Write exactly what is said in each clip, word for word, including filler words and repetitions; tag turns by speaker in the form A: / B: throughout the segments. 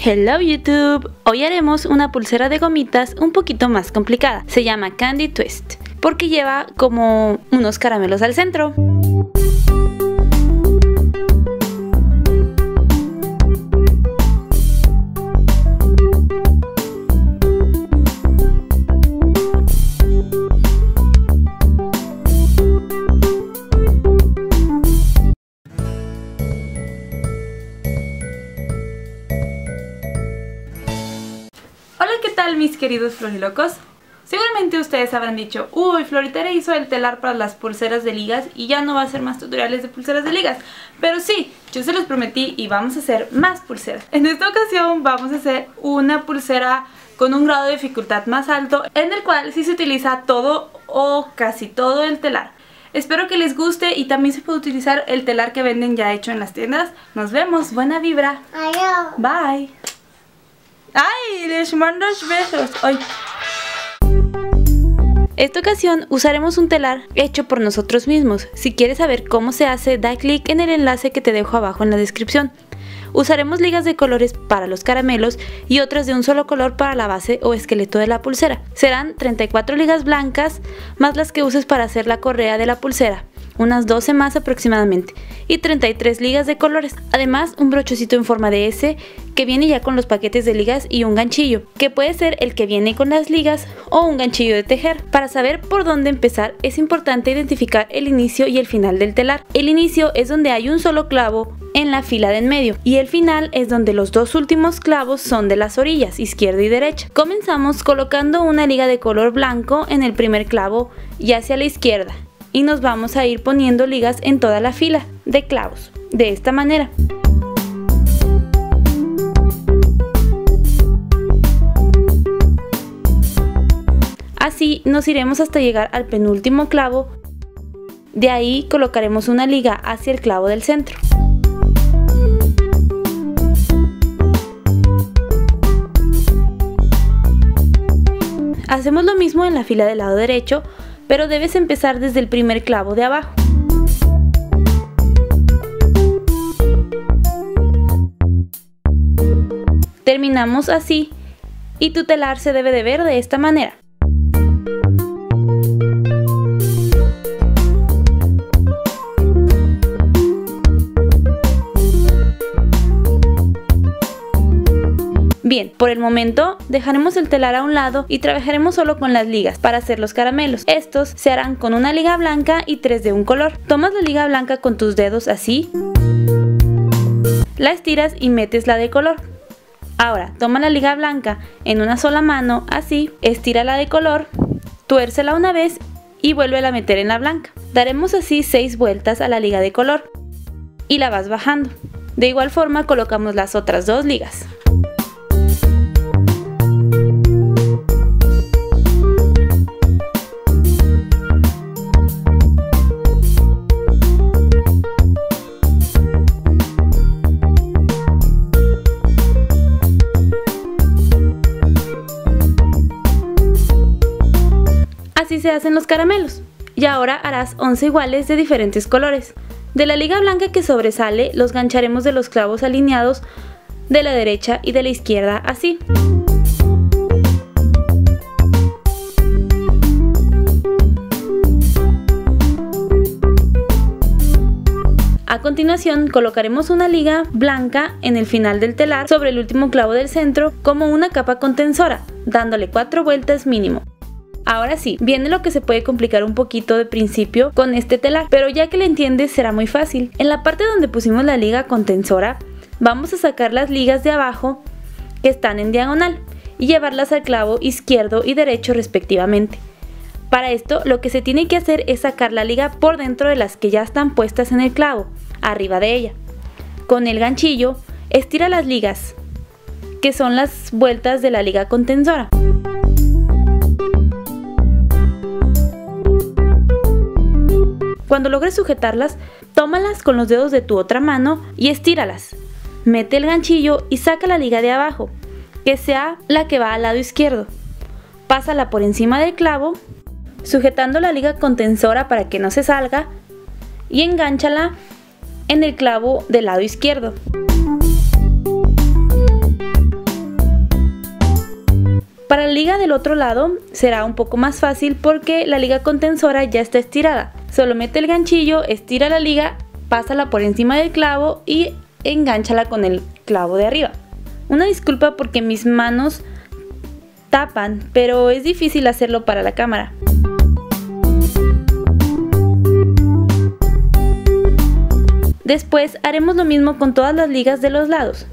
A: Hello YouTube, hoy haremos una pulsera de gomitas un poquito más complicada. Se llama Candy Twist porque lleva como unos caramelos al centro. Hola, ¿qué tal mis queridos florilocos? Seguramente ustedes habrán dicho, uy, Floritere hizo el telar para las pulseras de ligas y ya no va a hacer más tutoriales de pulseras de ligas. Pero sí, yo se los prometí y vamos a hacer más pulseras. En esta ocasión vamos a hacer una pulsera con un grado de dificultad más alto, en el cual sí se utiliza todo o casi todo el telar. Espero que les guste y también se puede utilizar el telar que venden ya hecho en las tiendas. Nos vemos, buena vibra.
B: Adiós.
A: Bye. ¡Ay! Les mando besos. ¡Ay! Esta ocasión usaremos un telar hecho por nosotros mismos. Si quieres saber cómo se hace, da clic en el enlace que te dejo abajo en la descripción. Usaremos ligas de colores para los caramelos y otras de un solo color para la base o esqueleto de la pulsera. Serán treinta y cuatro ligas blancas más las que uses para hacer la correa de la pulsera, unas doce más aproximadamente, y treinta y tres ligas de colores. Además, un brochecito en forma de S que viene ya con los paquetes de ligas y un ganchillo, que puede ser el que viene con las ligas o un ganchillo de tejer. Para saber por dónde empezar es importante identificar el inicio y el final del telar. El inicio es donde hay un solo clavo en la fila de en medio y el final es donde los dos últimos clavos son de las orillas, izquierda y derecha. Comenzamos colocando una liga de color blanco en el primer clavo y hacia la izquierda, y nos vamos a ir poniendo ligas en toda la fila de clavos, de esta manera. Así nos iremos hasta llegar al penúltimo clavo. De ahí colocaremos una liga hacia el clavo del centro. Hacemos lo mismo en la fila del lado derecho, pero debes empezar desde el primer clavo de abajo. Terminamos así y tu telar se debe de ver de esta manera. Bien, por el momento dejaremos el telar a un lado y trabajaremos solo con las ligas para hacer los caramelos. Estos se harán con una liga blanca y tres de un color. Tomas la liga blanca con tus dedos así, la estiras y metes la de color. Ahora, toma la liga blanca en una sola mano así, estira la de color, tuércela una vez y vuélvela a meter en la blanca. Daremos así seis vueltas a la liga de color y la vas bajando. De igual forma colocamos las otras dos ligas. Así se hacen los caramelos. Y ahora harás once iguales de diferentes colores. De la liga blanca que sobresale, los gancharemos de los clavos alineados de la derecha y de la izquierda así. A continuación colocaremos una liga blanca en el final del telar sobre el último clavo del centro como una capa contensora, dándole cuatro vueltas mínimo. Ahora sí, viene lo que se puede complicar un poquito de principio con este telar, pero ya que lo entiendes será muy fácil. En la parte donde pusimos la liga contensora, vamos a sacar las ligas de abajo que están en diagonal y llevarlas al clavo izquierdo y derecho respectivamente. Para esto lo que se tiene que hacer es sacar la liga por dentro de las que ya están puestas en el clavo, arriba de ella. Con el ganchillo, estira las ligas, que son las vueltas de la liga contensora. Cuando logres sujetarlas, tómalas con los dedos de tu otra mano y estíralas. Mete el ganchillo y saca la liga de abajo, que sea la que va al lado izquierdo. Pásala por encima del clavo, sujetando la liga contensora para que no se salga, y engánchala en el clavo del lado izquierdo. liga del otro lado será un poco más fácil porque la liga contensora ya está estirada. Solo mete el ganchillo, estira la liga, pásala por encima del clavo y engánchala con el clavo de arriba. Una disculpa porque mis manos tapan, pero es difícil hacerlo para la cámara. Después haremos lo mismo con todas las ligas de los lados.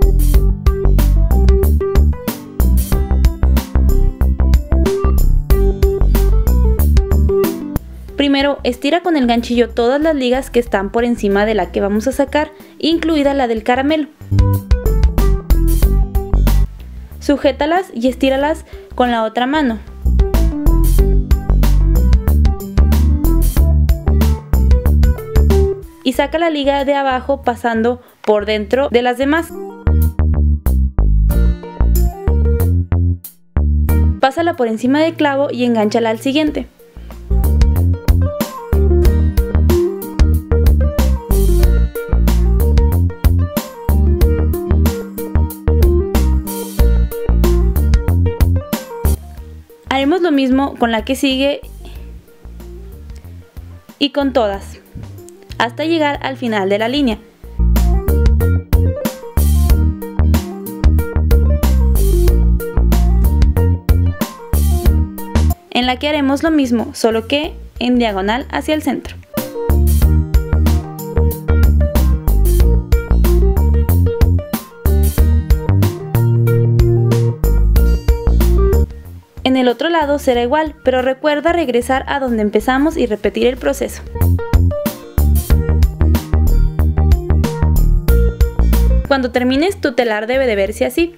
A: Primero, estira con el ganchillo todas las ligas que están por encima de la que vamos a sacar, incluida la del caramelo. Sujétalas y estíralas con la otra mano. Y saca la liga de abajo pasando por dentro de las demás. Pásala por encima del clavo y engánchala al siguiente. Haremos lo mismo con la que sigue y con todas, hasta llegar al final de la línea. En la que haremos lo mismo, solo que en diagonal hacia el centro. En el otro lado será igual, pero recuerda regresar a donde empezamos y repetir el proceso. Cuando termines, tu telar debe de verse así.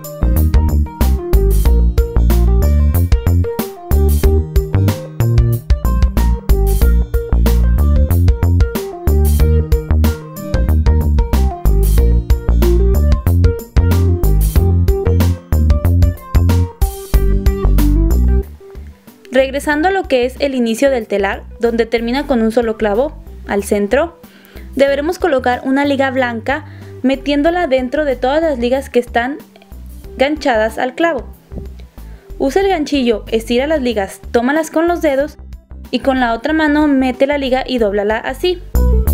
A: Regresando a lo que es el inicio del telar, donde termina con un solo clavo, al centro, deberemos colocar una liga blanca metiéndola dentro de todas las ligas que están ganchadas al clavo. Usa el ganchillo, estira las ligas, tómalas con los dedos y con la otra mano mete la liga y dóblala así.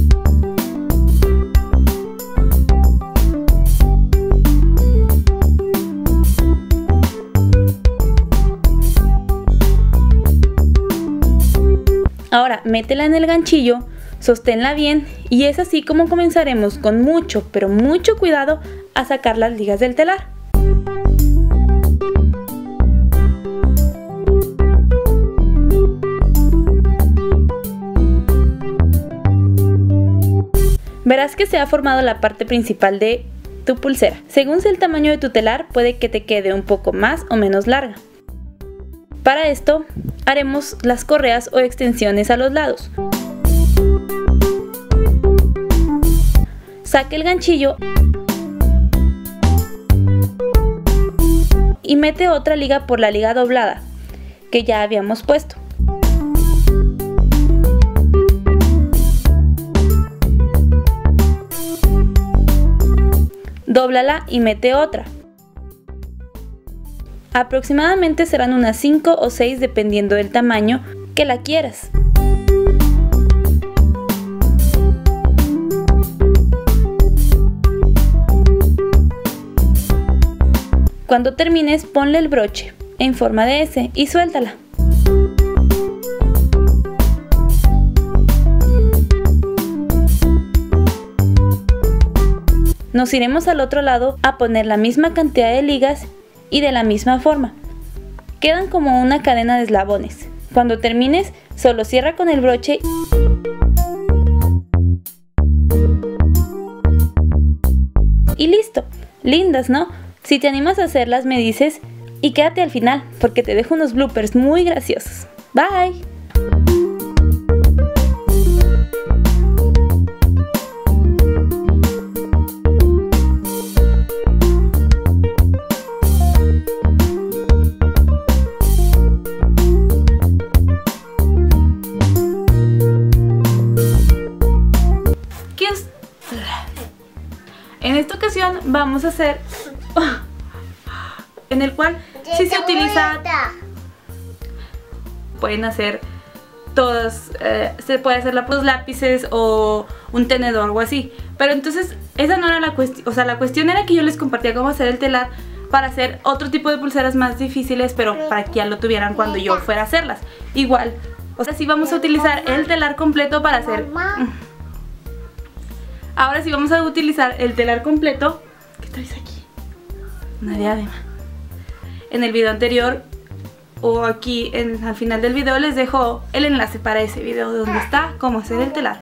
A: Ahora métela en el ganchillo, sosténla bien y es así como comenzaremos con mucho, pero mucho cuidado a sacar las ligas del telar. Verás que se ha formado la parte principal de tu pulsera. Según sea el tamaño de tu telar, puede que te quede un poco más o menos larga. Para esto haremos las correas o extensiones a los lados. Saque el ganchillo y mete otra liga por la liga doblada que ya habíamos puesto. Dóblala y mete otra. Aproximadamente serán unas cinco o seis dependiendo del tamaño que la quieras. Cuando termines, ponle el broche en forma de S y suéltala. Nos iremos al otro lado a poner la misma cantidad de ligas y de la misma forma. Quedan como una cadena de eslabones. Cuando termines, solo cierra con el broche y listo. Lindas, ¿no? Si te animas a hacerlas, me dices y quédate al final porque te dejo unos bloopers muy graciosos. Bye. En esta ocasión vamos a hacer en el cual si se utiliza, pueden hacer todos, eh, se puede hacer los lápices o un tenedor o algo así. Pero entonces esa no era la cuestión, o sea, la cuestión era que yo les compartía cómo hacer el telar para hacer otro tipo de pulseras más difíciles, pero para que ya lo tuvieran cuando yo fuera a hacerlas. Igual, o sea, sí vamos a utilizar el telar completo para hacer... Ahora sí vamos a utilizar el telar completo. ¿Qué traes aquí? Una diadema. En el video anterior o aquí en, al final del video les dejo el enlace para ese video donde está cómo hacer el telar.